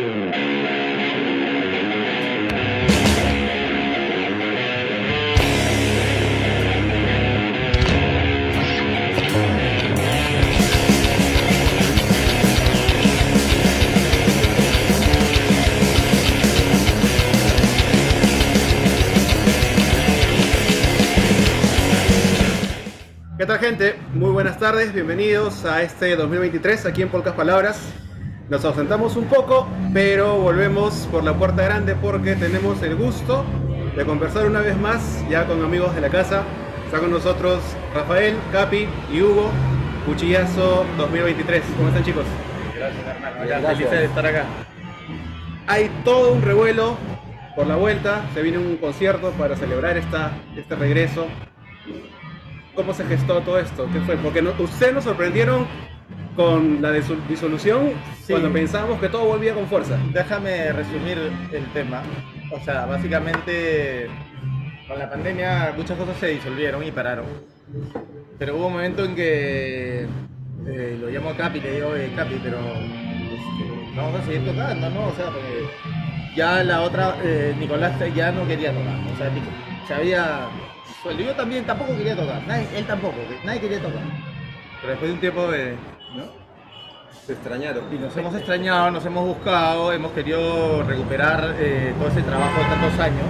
¿Qué tal, gente? Muy buenas tardes, bienvenidos a este 2023 aquí en Pocas Palabras. Nos ausentamos un poco, pero volvemos por la puerta grande porque tenemos el gusto de conversar una vez más ya con amigos de la casa. Está con nosotros Rafael, Capi y Hugo, Cuchillazo 2023. ¿Cómo están, chicos? Gracias, hermano. Gracias. Felices de estar acá. Hay todo un revuelo por la vuelta, se viene un concierto para celebrar este regreso. ¿Cómo se gestó todo esto? ¿Qué fue? Porque ustedes nos sorprendieron con la disolución, sí, cuando pensábamos que todo volvía con fuerza. Déjame resumir el tema. O sea, básicamente con la pandemia muchas cosas se disolvieron y pararon. Pero hubo un momento en que lo llamo a Capi y le digo, Capi, pero vamos a seguir tocando, ¿no? O sea, porque ya la otra, Nicolás ya no quería tocar. O sea, se había... Yo también tampoco quería tocar, él tampoco, nadie quería tocar. Pero después de un tiempo ¿no? Se extrañaron. Y nos hemos extrañado, nos hemos buscado, hemos querido recuperar todo ese trabajo de tantos años.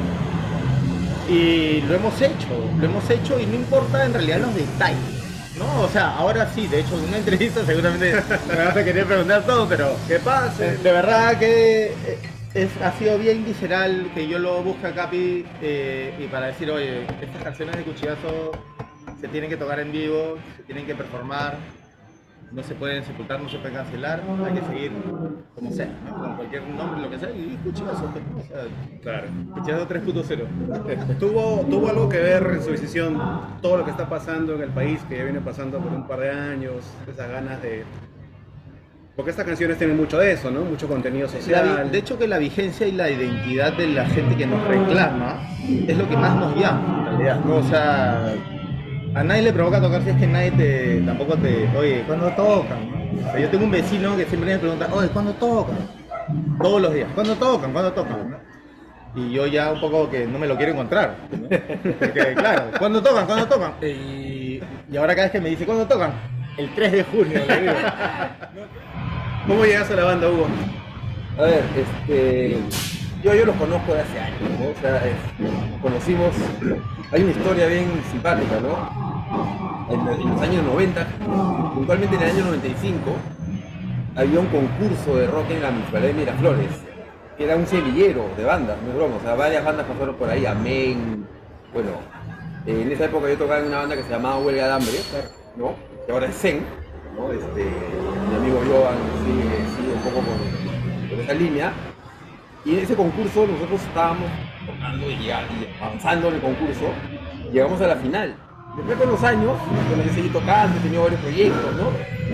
Y lo hemos hecho y no importa en realidad los detalles, ¿no? O sea, ahora sí, de hecho en una entrevista seguramente me vas a querer preguntar todo, pero ¿qué pasa? De verdad que... ha sido bien visceral que yo lo busque a Capi y para decir, oye, estas canciones de Cuchillazo se tienen que tocar en vivo, se tienen que performar, no se pueden sepultar, no se pueden cancelar, hay que seguir como sea, ¿no? Con cualquier nombre, lo que sea, y Cuchillazo, o sea, claro. Cuchillazo 3.0. ¿Tuvo algo que ver en su decisión todo lo que está pasando en el país, que ya viene pasando por un par de años, esas ganas de... Porque estas canciones tienen mucho de eso, ¿no? Mucho contenido social. De hecho, que la vigencia y la identidad de la gente que nos reclama es lo que más nos llama, en realidad, ¿no? O sea, a nadie le provoca tocar si es que tampoco te... Oye, ¿cuándo tocan? O sea, yo tengo un vecino que siempre me pregunta, oye, ¿cuándo tocan? Todos los días, ¿cuándo tocan? ¿Cuándo tocan? ¿No? Y yo ya un poco que no me lo quiero encontrar, ¿no? Porque, claro, ¿cuándo tocan? ¿Cuándo tocan? Y ahora cada vez que me dice, ¿cuándo tocan? El 3 de junio, le digo. ¿Cómo llegaste a la banda, Hugo? A ver, yo los conozco de hace años, ¿no? O sea, nos conocimos, hay una historia bien simpática, ¿no? En los años 90, puntualmente en el año 95, había un concurso de rock en la Municipalidad de Miraflores, que era un semillero de bandas, no es broma, o sea, varias bandas pasaron por ahí, Amén, bueno, en esa época yo tocaba en una banda que se llamaba Huelga de Hambre, ¿no? Que ahora es Zen, ¿no? Mi amigo Joan sigue un poco con esa línea, y en ese concurso nosotros estábamos tocando y avanzando en el concurso, llegamos a la final. Después con los años, bueno, yo seguí tocando, he tenido varios proyectos, ¿no?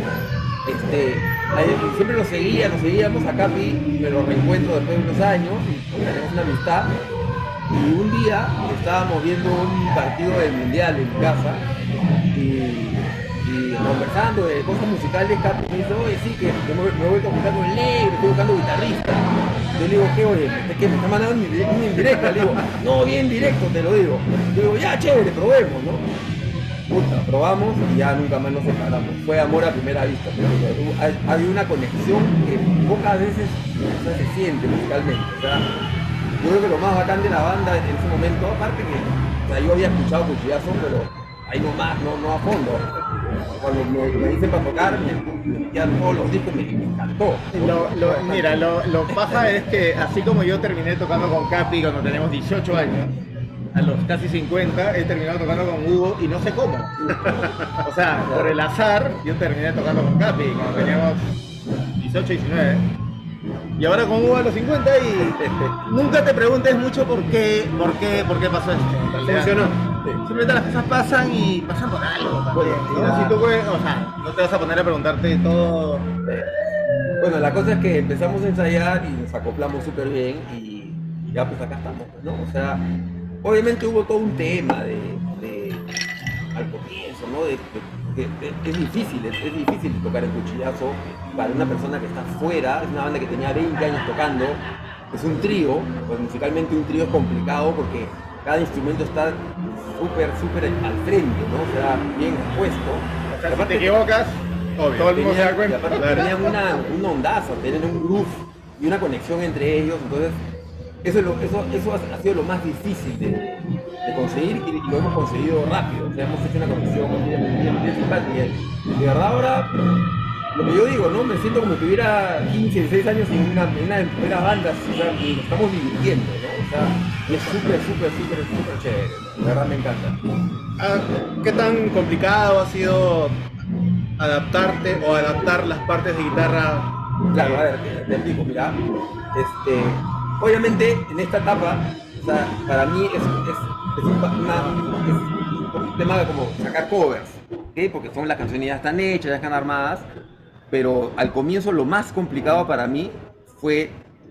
Siempre nos seguíamos a Capi, me lo reencuentro después de unos años, tenemos una amistad, y un día estábamos viendo un partido del Mundial en mi casa, y conversando de cosas musicales, Capi me dice, oye, sí, que me voy a tocar con el negro, estoy buscando guitarrista. Yo le digo, ¿qué, oye? Es que me está mandando una indirecta. Le digo, no, bien directo, te lo digo. Le digo, ya, chévere, probemos, ¿no? Puta, probamos y ya nunca más nos separamos. Fue amor a primera vista. Había una conexión que pocas veces, o sea, se siente musicalmente. O sea, yo creo que lo más bacán de la banda en ese momento, aparte que, o sea, yo había escuchado Cuchillazo, pero ahí nomás, no a fondo. Cuando me dicen para tocar, ya todos los discos me encantó. Mira, lo paja es que así como yo terminé tocando con Capi cuando teníamos 18 años, a los casi 50 he terminado tocando con Hugo y no sé cómo. O sea, por el azar yo terminé tocando con Capi cuando teníamos 18, 19. Y ahora con Hugo a los 50 y nunca te preguntes mucho por qué pasó esto. Funcionó. Simplemente las cosas pasan y pasan por algo también, ¿no? Si tú puedes, o sea, no te vas a poner a preguntarte todo. Bueno, la cosa es que empezamos a ensayar y nos acoplamos súper bien y ya pues acá estamos, ¿no? O sea, obviamente hubo todo un tema de al comienzo, ¿no? Es difícil tocar el cuchillazo para una persona que está fuera. Es una banda que tenía 20 años tocando, es un trío, pues musicalmente un trío es complicado porque cada instrumento está súper al frente, ¿no? O sea, bien expuesto. O sea, si te equivocas, obvio, todo el mundo se da cuenta. Tenían una ondaza, tenían un groove y una conexión entre ellos, entonces eso ha sido lo más difícil de conseguir y lo hemos conseguido rápido. O sea, hemos hecho una conexión bien simpática. Y de verdad ahora, lo que yo digo, ¿no? Me siento como si tuviera 15, 16 años en una primera banda, o sea, y nos estamos divirtiendo, ¿no? O sea, y es súper chévere, ¿no? De verdad me encanta. ¿Qué tan complicado ha sido adaptarte o adaptar las partes de guitarra? Claro, a ver, te explico, mira, obviamente en esta etapa, o sea, para mí es un tema como sacar covers, ¿okay? Porque son las canciones ya están hechas, ya están armadas, pero al comienzo lo más complicado para mí fue,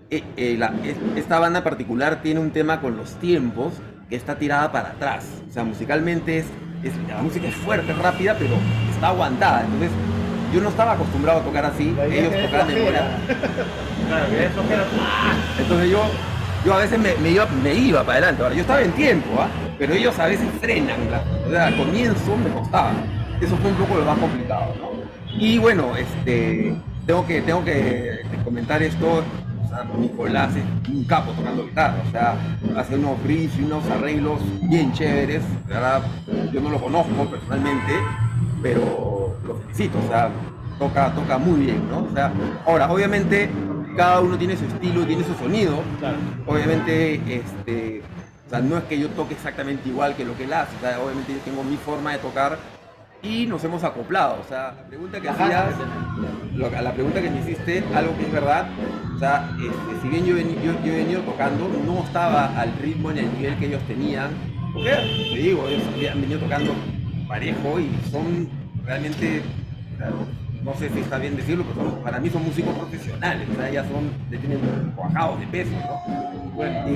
esta banda en particular tiene un tema con los tiempos que está tirada para atrás, o sea, musicalmente la música es fuerte, rápida, pero está aguantada, entonces yo no estaba acostumbrado a tocar así, ellos tocaban de manera. Claro, que eso era. Entonces yo a veces me iba para adelante. Ahora, yo estaba en tiempo, pero ellos a veces frenan. O sea, al comienzo me costaba. Eso fue un poco lo más complicado, ¿no? Y bueno, tengo que comentar esto. O sea, Nicolás es un capo tocando guitarra. O sea, hace unos riffs y unos arreglos bien chéveres. De verdad, yo no lo conozco personalmente, pero lo felicito. O sea, toca muy bien, ¿no? O sea, ahora, obviamente, cada uno tiene su estilo, tiene su sonido. Claro. Obviamente, o sea, no es que yo toque exactamente igual que lo que él hace. O sea, obviamente yo tengo mi forma de tocar y nos hemos acoplado. O sea, la pregunta que hacías, la pregunta que me hiciste, algo que es verdad. O sea, si bien yo he venido tocando, no estaba al ritmo en el nivel que ellos tenían. Porque, te digo, ellos han venido tocando parejo y son realmente, no sé si está bien decirlo, pero para mí son músicos profesionales, o sea, ya tienen cuajados de peso, ¿no? Bueno,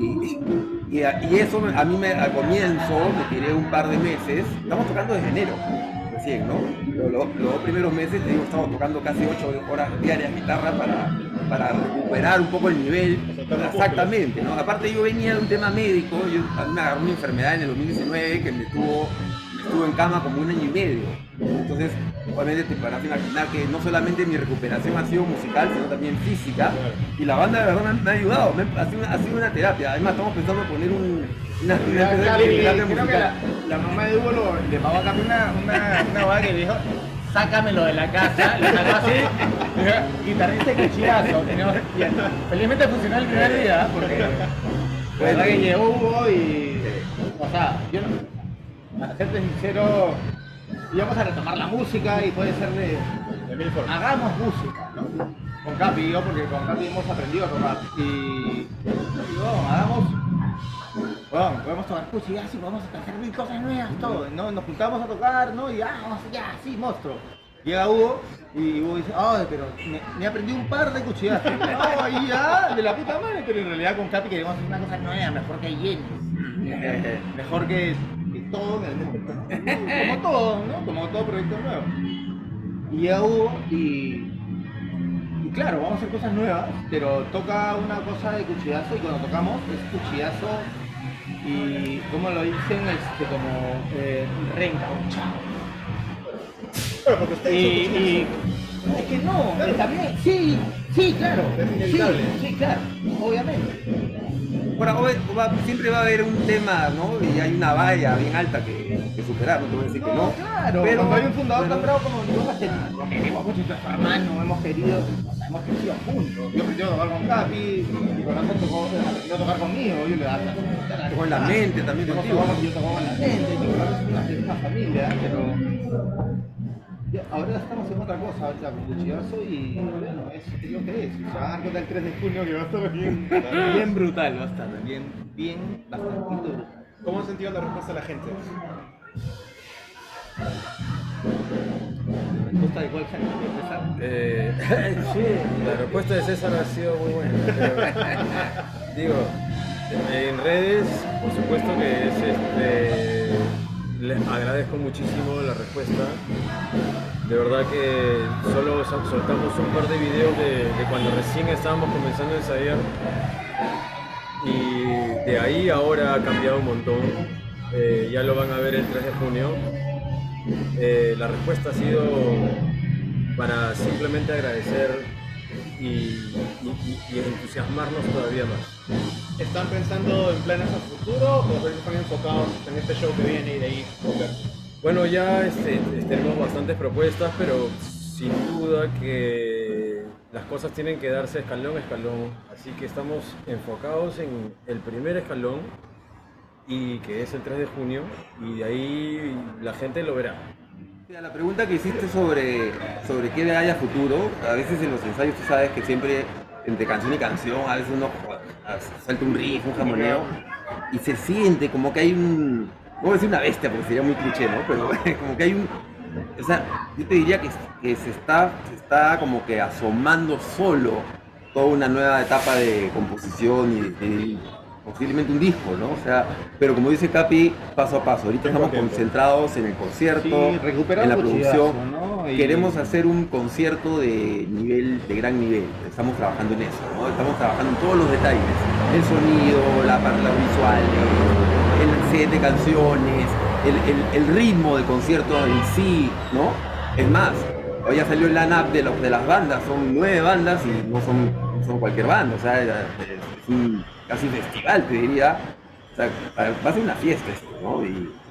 y eso a mí al comienzo me tiré un par de meses, estamos tocando desde enero, recién, ¿no? Los primeros meses, te digo, estamos tocando casi 8 horas diarias guitarra para recuperar un poco el nivel. Exactamente, ¿no? Aparte yo venía de un tema médico, a mí me agarró una enfermedad en el 2019 que me estuve en cama como 1 año y medio. Entonces, obviamente te podrás imaginar que no solamente mi recuperación ha sido musical, sino también física. Y la banda de verdad me ha ayudado, ha sido una terapia. Además, estamos pensando en poner una terapia musical. La mamá de Hugo le pagó a Capi una boda que le dijo: sácamelo de la casa, le sacó así, guitarrista y cuchillazo. Felizmente funcionó el primer día, porque la verdad que llegó Hugo y, o sea, yo no, a serte sincero, íbamos a retomar la música y puede ser de mil formas. Hagamos música, ¿no? Con Capi, porque con Capi hemos aprendido a tocar. Y hagamos. Bueno, podemos tocar cuchillazo y podemos hacer 1000 cosas nuevas, todo, ¿no? Nos juntamos a tocar, ¿no? Y vamos, ya, sí, monstruo. Llega Hugo y Hugo dice: ay, pero me aprendí un par de cuchillazos. No, y ya, de la puta madre, pero en realidad con Capi queremos hacer una cosa nueva, mejor que Jenny. Mejor que todo, como todo, ¿no? Como todo proyecto nuevo. Y llega Hugo y claro, vamos a hacer cosas nuevas, pero toca una cosa de cuchillazo y cuando tocamos es cuchillazo y, como lo dicen, como reencauchado. Y es que no, también, sí, claro, sí, claro, obviamente. Ahora, siempre va a haber un tema, ¿no? Y hay una valla bien alta que superar, no te voy a decir que no. Claro, pero cuando hay un fundador tan bravo como nosotros, lo queremos mucho, nuestro hermano, hemos crecido juntos. Yo aprendí a tocar con Capi, y con Anderson aprendió a tocar conmigo, yo le daba con la mente también contigo. Yo tocaba con la mente, es una familia, pero ahora estamos en otra cosa, ahorita con cuchillazo y bueno, es lo que es. Se van a dar cuenta el 3 de junio que va a estar bien brutal, va a estar bien, bastante brutal. ¿Cómo han sentido la respuesta de la gente? ¿La respuesta de cuál César? Sí, la respuesta de César ha sido muy buena. Digo, en redes, por supuesto que es les agradezco muchísimo la respuesta. De verdad que solo soltamos un par de videos de cuando recién estábamos comenzando a ensayar. Y de ahí ahora ha cambiado un montón. Ya lo van a ver el 3 de junio. La respuesta ha sido para simplemente agradecer y entusiasmarnos todavía más. ¿Están pensando en planes a futuro o por eso están enfocados en este show que viene y de ahí volverse? Bueno, ya tenemos bastantes propuestas, pero sin duda que las cosas tienen que darse escalón a escalón. Así que estamos enfocados en el primer escalón, y que es el 3 de junio, y de ahí la gente lo verá. La pregunta que hiciste sobre qué hay a futuro, a veces en los ensayos tú sabes que siempre entre canción y canción a veces uno salta un riff, un jamoneo, y se siente como que hay no voy a decir una bestia porque sería muy cliché, ¿no? Pero como que hay o sea, yo te diría que se está como que asomando solo toda una nueva etapa de composición y posiblemente un disco, ¿no? O sea, pero como dice Capi, paso a paso. Ahorita estamos concentrados en el concierto, en la producción. ¿No? Queremos hacer un concierto de gran nivel. Estamos trabajando en eso, ¿no? Estamos trabajando en todos los detalles. El sonido, las visuales, el set de canciones, el ritmo del concierto en sí, ¿no? Es más, hoy ya salió el line-up de las bandas, son 9 bandas y no son cualquier banda, o sea, es un casi festival, te diría. O sea, va a ser una fiesta esto, ¿no?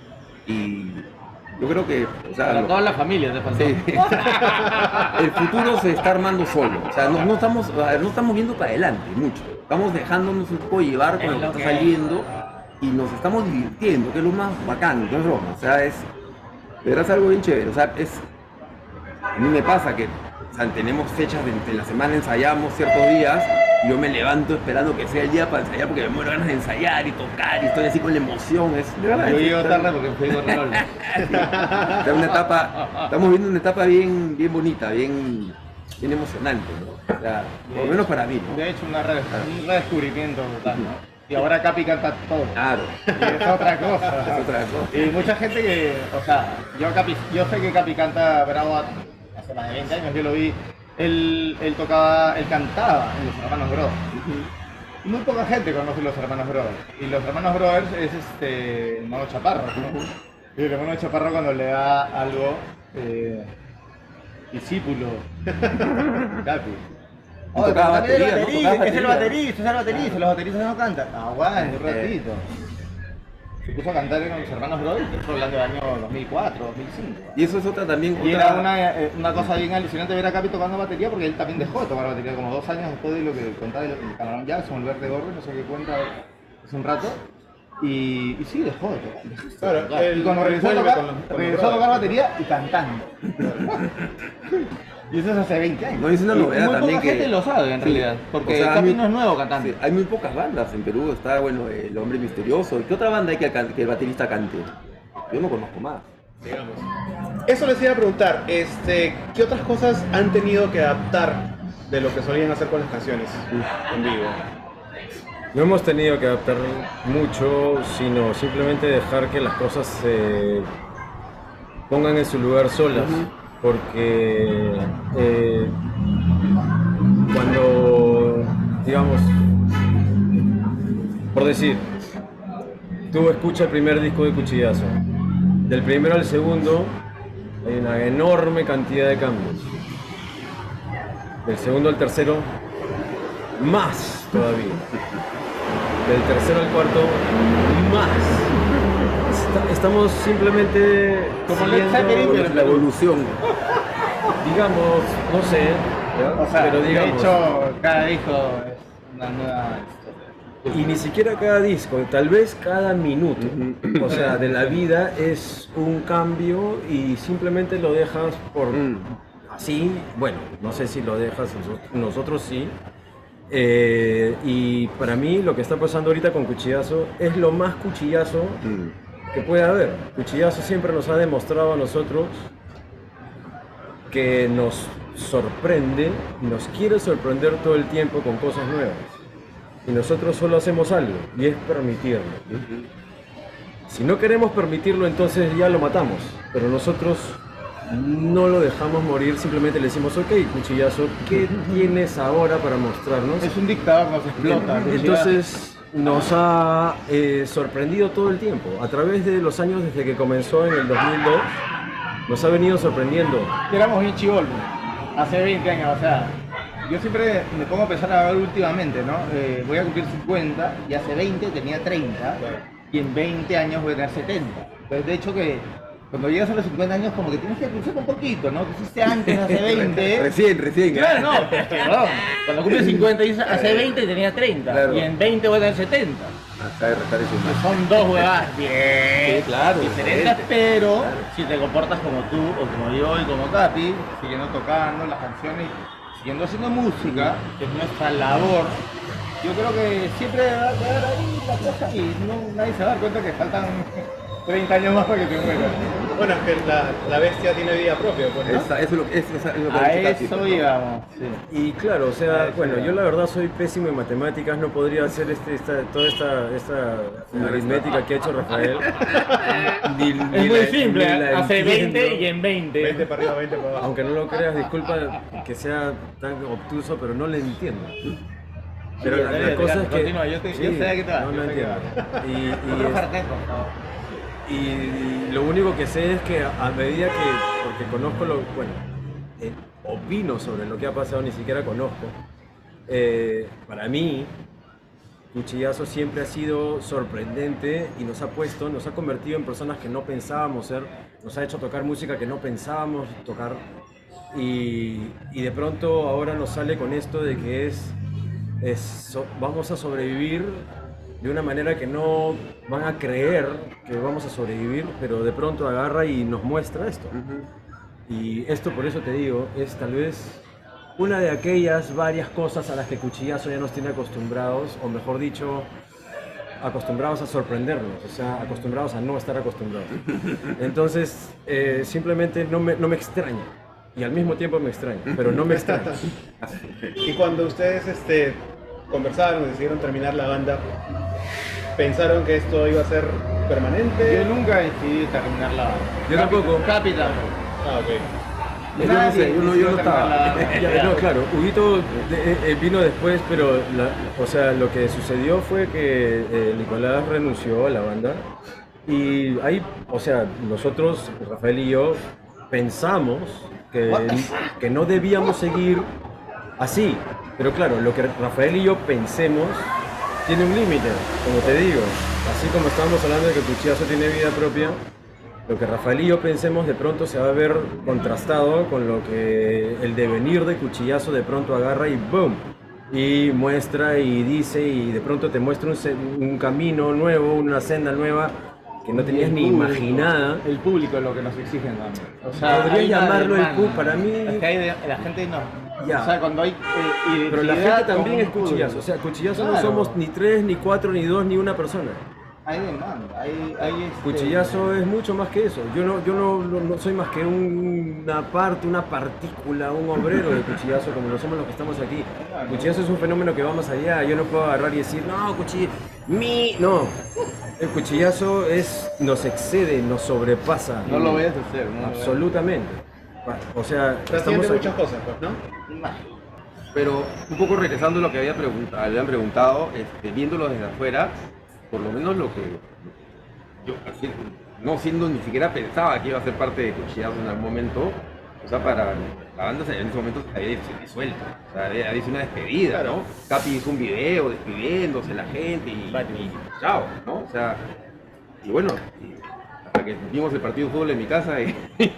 Y yo creo que, o sea, para toda la familia te faltó. Sí. El futuro se está armando solo, o sea, no estamos viendo para adelante mucho, estamos dejándonos un poco llevar con lo que está saliendo y nos estamos divirtiendo, que es lo más bacán, no es broma, o sea, verás algo bien chévere, o sea, a mí me pasa que, o sea, tenemos fechas en la semana, ensayamos ciertos días y yo me levanto esperando que sea el día para ensayar porque me muero ganas de ensayar y tocar y estoy así con la emoción, de verdad. Yo llego tarde porque fui con Rollo. Estamos viendo una etapa bien bonita, bien emocionante, ¿no? O sea, por lo menos para mí, ¿no? De hecho, un redescubrimiento total, ¿no? Y ahora Capi canta todo. Claro. Y es otra cosa. Es otra cosa. Y mucha gente que, o sea, yo sé que Capi canta bravo hace más de 20 años, yo lo vi, él cantaba en Los Hermanos Brothers. Y muy poca gente conoce Los Hermanos Brothers. Y Los Hermanos Brothers es el hermano Chaparro, ¿no? Y el hermano Chaparro cuando le da algo, discípulo, Capi. Oh, tocaba también batería, ¿no? Tocaba es el batería. baterista, los bateristas no cantan. Aguante, un ratito. Se puso a cantar con Los Hermanos Brothers, estoy hablando del año 2004, 2005. Y eso es otra también. Y era una cosa bien alucinante ver a Capi tocando batería porque él también dejó de tocar batería como 2 años después de lo que contaba de Camarón Jackson, el Verde Gordo, no sé qué cuenta hace un rato. Y sí, dejó de tocar. Claro, y cuando regresó a tocar batería y cantando. Y eso es hace 20 años. No, es una novedad muy también poca gente lo sabe en realidad, porque o sea, Capi no es nuevo cantando. Sí, hay muy pocas bandas en Perú, está bueno El Hombre Misterioso. ¿Qué otra banda hay que el baterista cante? Yo no conozco más. Digamos. Eso les iba a preguntar, ¿qué otras cosas han tenido que adaptar de lo que solían hacer con las canciones en vivo? No hemos tenido que adaptar mucho, sino simplemente dejar que las cosas se pongan en su lugar solas. Porque cuando, digamos, por decir, tú escuchas el primer disco de Cuchillazo, del primero al segundo hay una enorme cantidad de cambios, del segundo al tercero más todavía, del tercero al cuarto más. Estamos simplemente como la evolución. Digamos, no sé, o sea, pero digamos, de hecho, cada disco es una nueva historia. Y ni siquiera cada disco, tal vez cada minuto, o sea, de la vida es un cambio y simplemente lo dejas por así, bueno, no sé si lo dejas, nosotros sí. Y para mí lo que está pasando ahorita con Cuchillazo es lo más cuchillazo que puede haber. Cuchillazo siempre nos ha demostrado a nosotros que nos sorprende, nos quiere sorprender todo el tiempo con cosas nuevas. Y nosotros solo hacemos algo, y es permitirlo. Si no queremos permitirlo, entonces ya lo matamos. Pero nosotros no lo dejamos morir, simplemente le decimos, ok, Cuchillazo, ¿qué tienes ahora para mostrarnos? Es un dictador, nos explota. Entonces nos ha sorprendido todo el tiempo. A través de los años desde que comenzó en el 2002, nos ha venido sorprendiendo. Éramos bien chivolos, hace 20 años, o sea, yo siempre me pongo a pensar a ver últimamente, ¿no? Voy a cumplir 50 y hace 20 tenía 30 y en 20 años voy a tener 70. Entonces, de hecho que cuando llegas a los 50 años como que tienes que cruzar un poquito, ¿no? Que hiciste antes, hace 20. Recién. Claro, no, perdón. Cuando cumples 50 dices, hace 20 tenía 30 Claro. y en 20 voy a tener 70. Acá de restar ese Que son dos huevadas bien Sí, claro, diferentes, diferente. pero Claro. si te comportas como tú o como yo y como Capi, siguiendo tocando las canciones, siguiendo haciendo música, que es nuestra labor, yo creo que siempre va a quedar ahí la cosa y nadie se va a dar cuenta que faltan 30 años más para que te mueras. Bueno, es que la bestia tiene vida propia, pues, ¿no? Eso es lo que A ha dicho Capi, eso ¿no? íbamos. Sí. Y claro, o sea, Eso, bueno, ya. yo la verdad soy pésimo en matemáticas, no podría hacer toda esta aritmética que ha hecho Rafael. Es muy simple, hace 20 y en 20 20. para arriba, 20 para abajo. Aunque no lo creas, disculpa que sea tan obtuso, pero no le entiendo. Pero Sí, la dale, cosa dale, es que... continúa, yo sé a qué te vas, No yo lo sé a qué entiendo. Otro cartel, por favor. Y lo único que sé es que a medida que, porque conozco opino sobre lo que ha pasado, ni siquiera conozco, para mí, Cuchillazo siempre ha sido sorprendente y nos ha convertido en personas que no pensábamos ser, nos ha hecho tocar música que no pensábamos tocar y de pronto ahora nos sale con esto de que vamos a sobrevivir de una manera que no van a creer que vamos a sobrevivir, pero de pronto agarra y nos muestra esto. Y esto, por eso te digo, es tal vez una de aquellas varias cosas a las que Cuchillazo ya nos tiene acostumbrados, o mejor dicho, acostumbrados a sorprendernos, o sea, acostumbrados a no estar acostumbrados. Entonces, simplemente no me extraña, y al mismo tiempo me extraña, pero no me extraña. Y cuando ustedes conversaron y decidieron terminar la banda, ¿pensaron que esto iba a ser permanente? Yo nunca decidí terminar la banda. Yo tampoco. Capitán. Ah, ok. Yo no sé, yo no estaba. Ya, no, claro, Huguito vino después, pero o sea, lo que sucedió fue que Nicolás renunció a la banda y ahí, o sea, nosotros, Rafael y yo, pensamos que no debíamos seguir así, pero claro, lo que Rafael y yo pensemos tiene un límite, como te digo, así como estábamos hablando de que Cuchillazo tiene vida propia, lo que Rafael y yo pensemos de pronto se va a ver contrastado con lo que el devenir de Cuchillazo de pronto agarra y ¡boom! Y muestra y dice y de pronto te muestra un camino nuevo, una senda nueva que no tenías ni imaginada. El público es lo que nos exigen también. O sea, Podría hay una llamarlo el demanda. para mí. Es que la gente no. Ya. O sea, cuando hay Pero la identidad gente también con es un público. Cuchillazo, o sea, Cuchillazo no Claro. somos ni 3, ni 4, ni 2, ni una persona. Hay demanda, hay Cuchillazo es mucho más que eso. Yo no soy más que una partícula, un obrero de Cuchillazo, como lo somos los que estamos aquí. Cuchillazo es un fenómeno que va más allá. Yo no puedo agarrar y decir, no, no. El Cuchillazo nos excede, nos sobrepasa. No lo vayas a hacer, ¿no? Absolutamente. O sea, Trasciende estamos aquí. muchas cosas, pues, ¿no? Pero un poco regresando a lo que habían preguntado, viéndolo desde afuera, por lo menos lo que yo, así, no siendo ni siquiera pensaba que iba a ser parte de Cuchillazo en algún momento, o sea, para la banda en ese momento se había disuelto, o sea, había hecho una despedida, Claro. ¿no? Capi hizo un video despidiéndose la gente y chao, ¿no? O sea, y bueno, hasta que vimos el partido de fútbol en mi casa y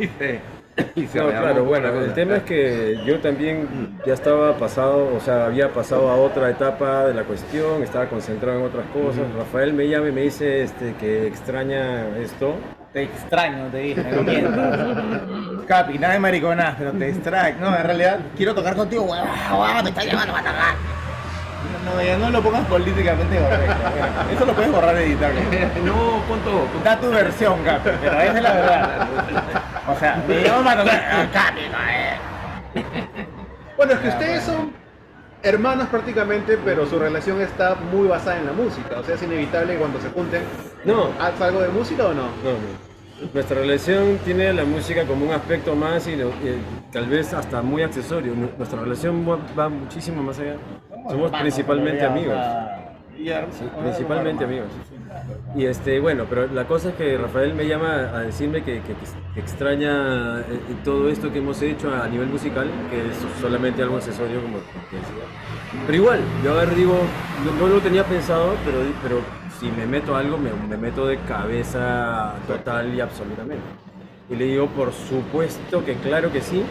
se No, rearmó claro, un poco bueno, la cosa. el tema es que yo también ya estaba pasado, o sea, había pasado a otra etapa de la cuestión, estaba concentrado en otras cosas. Rafael me llama y me dice que extraña esto. Te extraño, te dije, no mientas. Capi, nada de mariconadas, pero te extraño. No, en realidad quiero tocar contigo, me está llamando para tocar. No, ya no lo pongas políticamente correcto. Eso lo puedes borrar y editar. No, punto. Da tu versión, Capi, pero esa es la verdad. O sea, me llaman para tocar. Capi, Bueno, es que ustedes son hermanos prácticamente, pero su relación está muy basada en la música. O sea, es inevitable que cuando se junten, No, ¿haz algo de música o no? no. Nuestra relación tiene la música como un aspecto más y tal vez hasta muy accesorio. Nuestra relación va muchísimo más allá. Somos principalmente amigos. Sí, principalmente amigos. Y bueno, pero la cosa es que Rafael me llama a decirme que extraña todo esto que hemos hecho a nivel musical, que es solamente algo accesorio, como que decía. Pero igual, yo a ver, digo, no lo tenía pensado, pero si me meto a algo, me meto de cabeza total y absolutamente. Y le digo, por supuesto que claro que sí.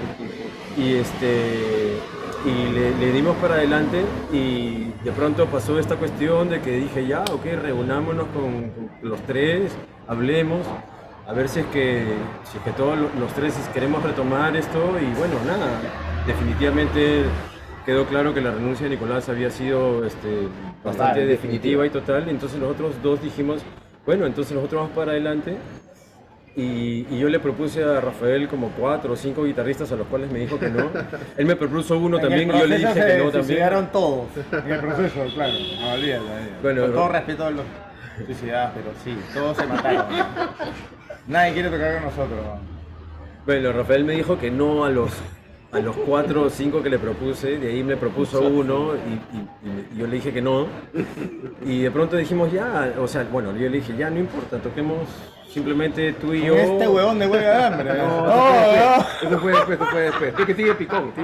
Y le dimos para adelante y de pronto pasó esta cuestión de que dije ya, ok, reunámonos con los tres, hablemos, a ver si es que todos los tres queremos retomar esto y bueno, nada, definitivamente quedó claro que la renuncia de Nicolás había sido bastante definitiva y total, entonces nosotros dos dijimos, bueno, entonces nosotros vamos para adelante. Y yo le propuse a Rafael como 4 o 5 guitarristas a los cuales me dijo que no. Él me propuso uno también y yo le dije que no también. Suicidaron todos en el proceso, claro. No, olvídalo. Bueno, con todo respeto a los suicidados, pero sí, todos se mataron. Nadie quiere tocar con nosotros. Bueno, Rafael me dijo que no a los 4 o 5 que le propuse, de ahí me propuso uno y yo le dije que no. Y de pronto dijimos ya, o sea, bueno, yo le dije ya, no importa, toquemos simplemente tú y yo. Este huevón de huelga de hambre. Eso fue después. Es que sigue picón.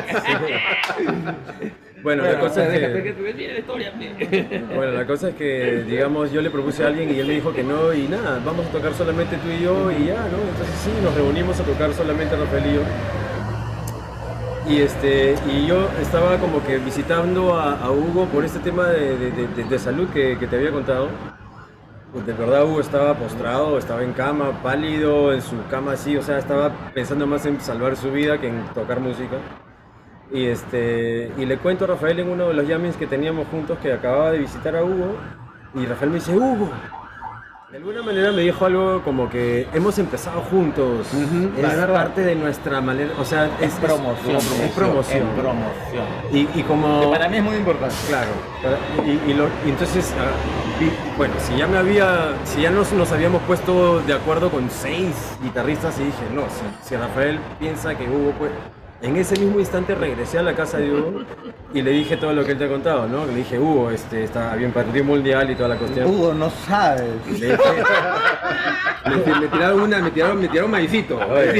Bueno, la cosa es que... Mira la historia. Bueno, la cosa es que, digamos, yo le propuse a alguien y él me dijo que no y nada, vamos a tocar solamente tú y yo y ya, ¿no? Entonces sí, nos reunimos a tocar solamente Rafael y yo. Y yo estaba como que visitando a Hugo por este tema de salud que te había contado. Pues de verdad Hugo estaba postrado, estaba en cama, pálido, en su cama así, o sea, estaba pensando más en salvar su vida que en tocar música. Y le cuento a Rafael en uno de los jammings que teníamos juntos que acababa de visitar a Hugo y Rafael me dice, Hugo, de alguna manera me dijo algo como que hemos empezado juntos, es parte de nuestra manera, o sea, es promoción. Es promoción. Y como... Que para mí es muy importante. Claro, y entonces, bueno, si ya nos habíamos puesto de acuerdo con 6 guitarristas y dije, no, si Rafael piensa que Hugo pues... En ese mismo instante regresé a la casa de Hugo y le dije todo lo que él te ha contado, ¿no? Le dije, Hugo, está bien partido mundial y toda la cuestión. Hugo, no sabes. Le dije, me tiraron maicito.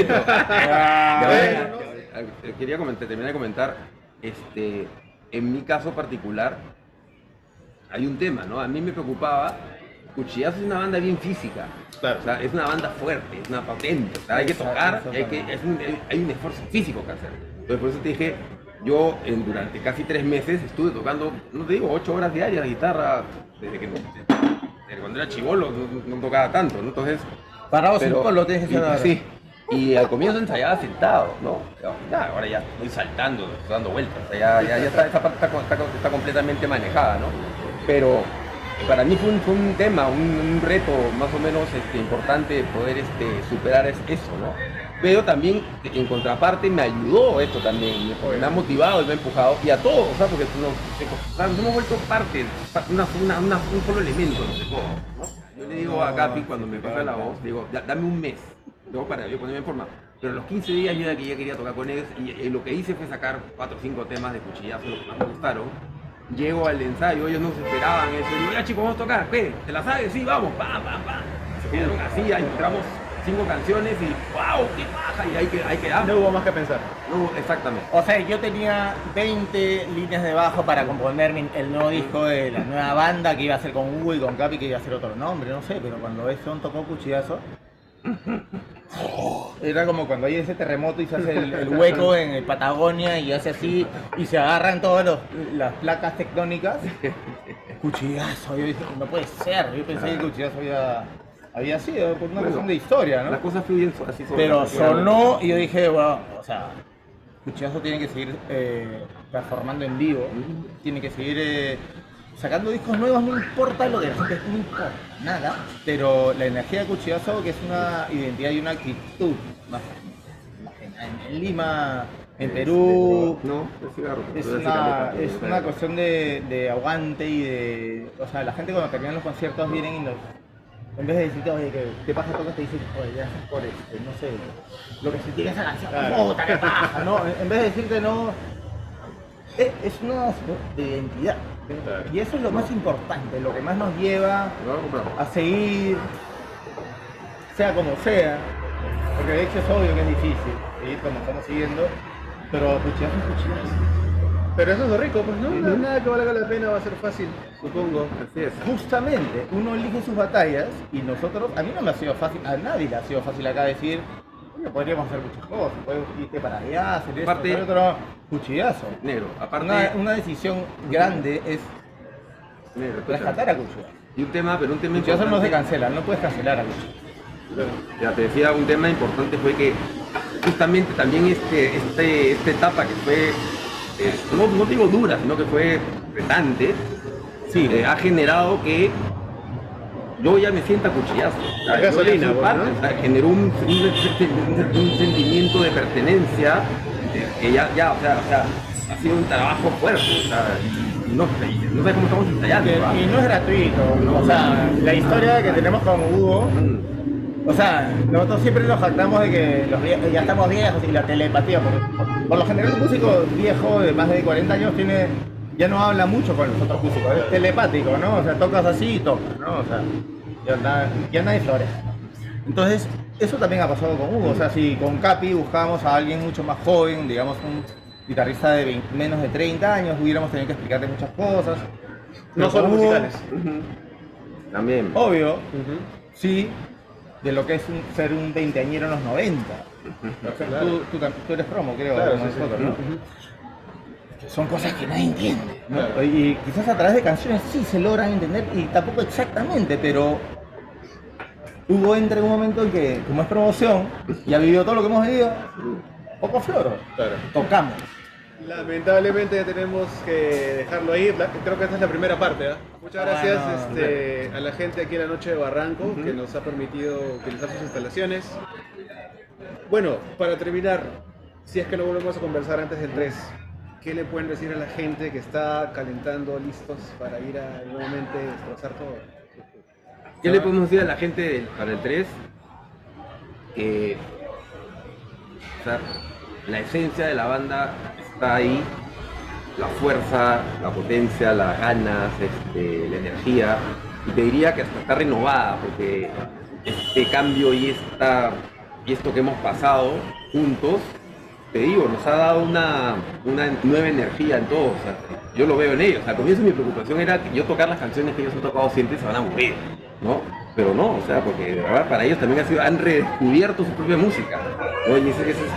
Quería terminar de comentar, en mi caso particular, hay un tema, ¿no? A mí me preocupaba, Cuchillazo es una banda bien física, Claro. o sea, es una banda fuerte, es una potente, o sea, hay que tocar, y hay un esfuerzo físico que hacer. Entonces por eso te dije, yo durante casi 3 meses estuve tocando, no te digo, 8 horas diarias de guitarra, desde cuando era chibolo, no tocaba tanto, ¿no? Entonces... Parado sin lo tienes que hacer. Sí. Y al comienzo ensayaba sentado, ¿no? Ya, ahora ya estoy saltando, estoy dando vueltas, o sea, ya esta parte está completamente manejada, ¿no? Pero para mí fue un tema, un reto más o menos importante poder superar eso, ¿no? Pero también en contraparte me ayudó esto también, me ha motivado y me ha empujado, y a todos, o sea, porque nos hemos vuelto parte, un solo elemento de todo, ¿no? Yo le digo a Capi cuando me pasa la voz, le digo, dame un mes, luego para yo ponerme en forma. Pero a los 15 días yo ya quería tocar con ellos y lo que hice fue sacar 4 o 5 temas de Cuchillazo, los que más me gustaron. Llego al ensayo, ellos no se esperaban eso. Y digo, ya chicos, vamos a tocar, ¿qué? ¿Te la sabes? Sí, vamos, pa. Se quedaron así, ahí entramos 5 canciones y ¡wow! ¡Qué paja! Y ahí quedamos. No hubo más que pensar. No, exactamente. O sea, yo tenía 20 líneas de bajo para componer el nuevo disco de la nueva banda que iba a ser con Hugo y con Capi, que iba a ser otro nombre, no sé, pero cuando Son tocó Cuchillazo, era como cuando hay ese terremoto y se hace el hueco en el Patagonia y hace así y se agarran todas las placas tectónicas. Cuchillazo, yo dije, no puede ser, yo pensé que Cuchillazo había sido por una razón de historia, ¿no? Las cosas fluyen así. Pero sonó y yo dije, bueno, o sea, Cuchillazo tiene que seguir performando en vivo, tiene que seguir sacando discos nuevos, no importa lo que la gente, no importa nada, pero la energía de Cuchillazo, que es una identidad y una actitud, en En Perú No, el cigarro. es una cuestión de aguante y de... O sea, la gente cuando terminan los conciertos vienen y nos... En vez de decirte, oye, ¿qué pasa? Tocas, te dicen, oye, gracias por no sé, lo que se tiene esa canción, puta, qué paja, ¿no? En vez de decirte, no... Es una de identidad. Claro. Y eso es lo más importante, lo que más nos lleva a seguir, sea como sea, porque de hecho es obvio que es difícil seguir como estamos siguiendo, pero cuchillazo es cuchillazo. Pero eso es lo rico, pues, ¿no? Nada que valga la pena va a ser fácil, supongo. Así es. Justamente, uno elige sus batallas y nosotros, a mí no me ha sido fácil, a nadie le ha sido fácil acá decir, oye, podríamos hacer muchas cosas, podemos irte para allá, hacer esto, Aparte- hacer otro, cuchillazo. Negro, aparte... Una decisión grande es Negro, escucha. rescatar a Cuchillazo. Y un tema Cuchillazo no se importante... cancela, no puedes cancelar a Cuchillazo. Ya te decía, un tema importante fue que justamente también esta etapa que fue, no digo dura, sino que fue retante, Sí. ha generado que yo ya me sienta cuchillazo. O sea, yo ya Gasolina, soy pues, parte, ¿no? o sea, generó un sentimiento de pertenencia que ya, o sea, ha sido un trabajo fuerte, o sea, y no sé cómo estamos ensayando. ¿va? Y no es gratuito, o sea, la historia que tenemos con Hugo, o sea, nosotros siempre nos jactamos de que ya estamos viejos y la telepatía, por lo general un músico viejo de más de 40 años ya no habla mucho con los otros músicos, es telepático, ¿no? O sea, tocas así y tocas, ¿no? O sea, ya nadie florece. Entonces, eso también ha pasado con Hugo, o sea, si con Capi buscábamos a alguien mucho más joven, digamos un guitarrista de menos de 30 años, hubiéramos tenido que explicarle muchas cosas. No Pero solo con Hugo, musicales. También. Obvio, Ujú. sí, de lo que es ser un veinteañero en los 90. O sea, Claro. tú eres promo, creo, Claro, como sí, sí. nosotros, ¿no? Ujú. Son cosas que nadie entiende, ¿no? Claro. Y quizás a través de canciones sí se logran entender, y tampoco exactamente, pero Hugo entra en un momento en que, como es promoción, y ha vivido todo lo que hemos vivido, poco floro, Claro. tocamos. Lamentablemente tenemos que dejarlo ahí. Creo que esta es la primera parte. ¿Ah? Muchas gracias Bueno, a la gente aquí en la noche de Barranco que nos ha permitido utilizar sus instalaciones. Bueno, para terminar, si es que no volvemos a conversar antes del 3, ¿qué le pueden decir a la gente que está calentando, listos para ir a nuevamente destrozar todo? ¿Qué le podemos decir a la gente para el 3? Que o sea, la esencia de la banda está ahí, la fuerza, la potencia, las ganas, la energía, y te diría que hasta está renovada, porque este cambio y esto que hemos pasado juntos, te digo, nos ha dado una nueva energía en todos. O sea, yo lo veo en ellos. Al comienzo mi preocupación era que yo tocar las canciones que ellos han tocado siempre se van a aburrir, ¿no? Pero no, o sea, porque de verdad para ellos también han redescubierto su propia música, ¿no? Y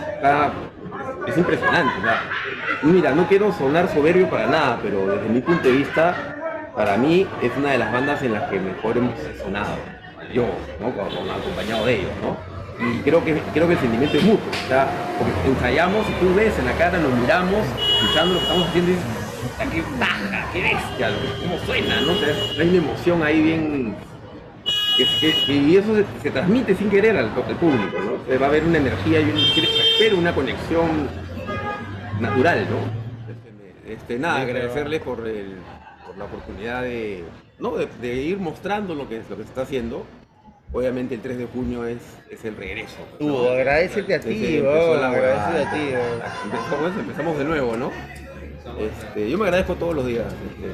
es impresionante. O sea, mira, no quiero sonar soberbio para nada, pero desde mi punto de vista, para mí es una de las bandas en las que mejor hemos sonado. Yo, ¿no? Con acompañado de ellos, ¿no? Y creo que el sentimiento es mutuo, o sea, porque ensayamos y tú ves en la cara, nos miramos, escuchando lo que estamos haciendo y dices, "Puta, qué baja, qué bestia, cómo suena, ¿no? O sea, hay una emoción ahí bien... y eso se transmite sin querer al público, ¿no? O sea, va a haber una energía y espero una conexión natural, ¿no? Nada, agradecerles por la oportunidad de ir mostrando lo que se está haciendo. Obviamente el 3 de junio es el regreso. Pues, ¿no? Agradecerte a ti, Desde que empezó la huevada. agradecerte a ti. Empezamos de nuevo, ¿no? Yo me agradezco todos los días.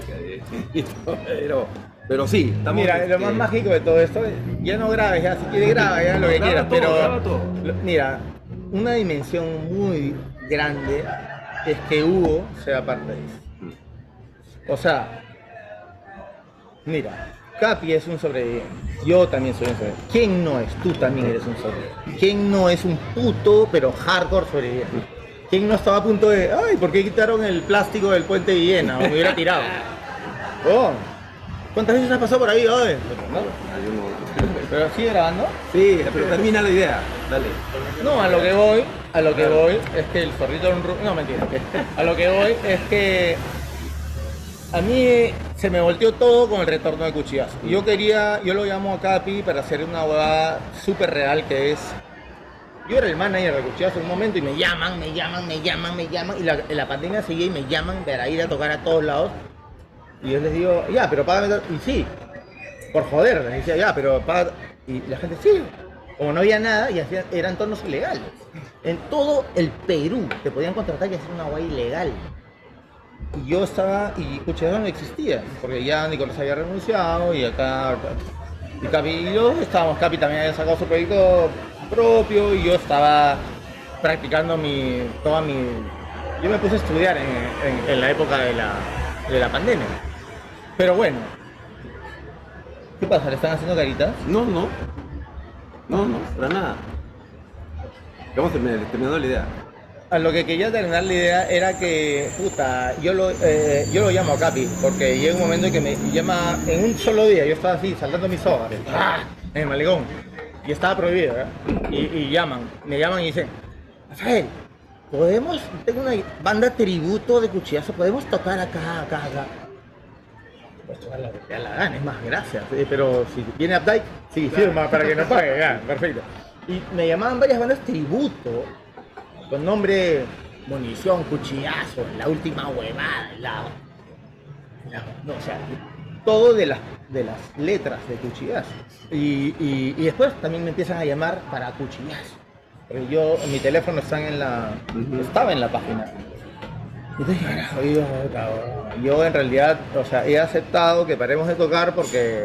Pero sí, estamos... Mira, lo más mágico de todo esto, ya no grabes, ya si quieres graba, ya lo que Graba quieras, todo, pero graba todo. mira, una dimensión muy grande es que Hugo sea parte de eso. O sea, mira, Capi es un sobreviviente, yo también soy un sobreviviente. ¿Quién no es? Tú también eres un sobreviviente. ¿Quién no es un puto, pero hardcore sobreviviente? ¿Quién no estaba a punto de, ay, ¿por qué quitaron el plástico del puente de Villena? O me hubiera tirado. Oh, ¿cuántas veces has pasado por ahí? Ay? ¿Pero sigue grabando? Sí, pero termina la idea, dale. No, a lo que voy es que el zorrito era un no, mentira. A lo que voy es que a mí se me volteó todo con el retorno de Cuchillazo. Yo lo llamo a Capi para hacer una huevada súper real que es... Yo era el manager de Cuchillazo en un momento y me llaman, y la pandemia seguía y me llaman para ir a tocar a todos lados. Y yo les digo, ya, pero págame, y sí, por joder, les decía, ya, pero paga, y la gente, sí, como no había nada, y eran entornos ilegales. En todo el Perú te podían contratar y hacer una guay ilegal. Y yo estaba, y Cuchillazo no existía, porque ya Nicolás había renunciado, y acá, y Capi y yo estábamos, Capi también había sacado su proyecto propio, y yo estaba practicando yo me puse a estudiar en la época de la pandemia. Pero bueno, ¿qué pasa? ¿Le están haciendo caritas? No, para nada. Vamos terminando la idea. A lo que quería terminar la idea era que, puta, yo lo llamo a Capi, porque llega un momento en que me llama, en un solo día, yo estaba así, saltando mis sogas, en el malecón, y estaba prohibido, ¿eh? Y me llaman y dicen, Rafael, tengo una banda tributo de Cuchillazo, podemos tocar acá. Pues tocar la que te da la gana, es más, gracias, pero si viene Updike, sí, firma para que no pague, ya, perfecto. Y me llamaban varias bandas tributo, con nombre Munición, Cuchillazo, La Última Huevada, no, o sea, todo de las letras de Cuchillazo. Y después también me empiezan a llamar para Cuchillazo. Pero mi teléfono estaba en la página. Y dije, yo en realidad, o sea, he aceptado que paremos de tocar porque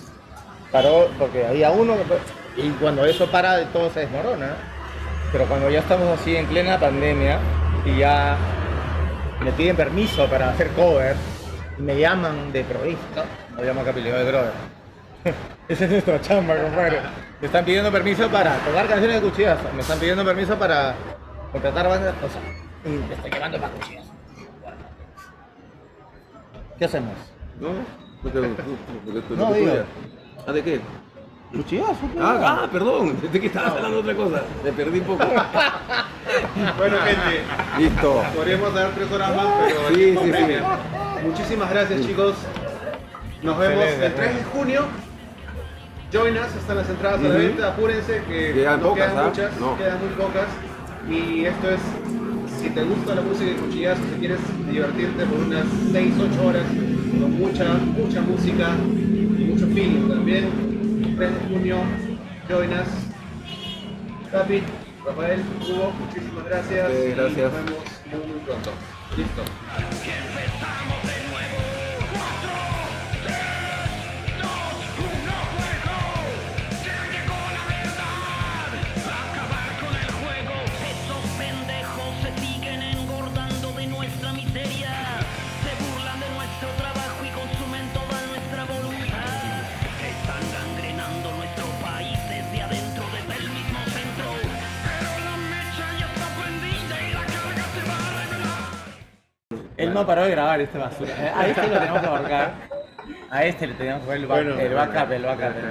había uno, y cuando eso para, todo se desmorona. Pero cuando ya estamos así en plena pandemia y ya me piden permiso para hacer cover, me llaman de provisto, me llaman Capileo de brother. Esa es nuestra chamba, compadre. Me están pidiendo permiso para tocar canciones de Cuchillazo, me están pidiendo permiso para contratar bandas, o sea, y me estoy llevando para Cuchillazo. ¿Qué hacemos? No, digo. ¿Ah, de qué? Cuchillazo. Perdón, pensé que estabas hablando de otra cosa. Me perdí un poco. Bueno, gente, Listo. podríamos dar 3 horas más, pero Sí. muchísimas gracias, chicos. Nos vemos Excelente. el 3 de junio. Join Us, están las entradas a la venta, apúrense que Quedan no pocas, quedan ¿ah? muchas, No. quedan muy pocas. Y esto es, si te gusta la música de Cuchillazo, si quieres divertirte por unas 6-8 horas con mucha música y mucho feeling también, 3 de junio, Join Us. Capi, Rafael, Hugo, muchísimas gracias. Sí, gracias. Y nos vemos muy pronto. Listo. Esos pendejos se siguen engordando de nuestra miseria, se burlan de nuestro trabajo y consumen toda nuestra voluntad. Están gangrenando nuestro país desde adentro, desde el mismo centro. Pero la mecha ya está prendida y la carga se va a revelar. Él no paró de grabar este basura. A este lo tenemos que ahorcar. A este le teníamos que poner el backup.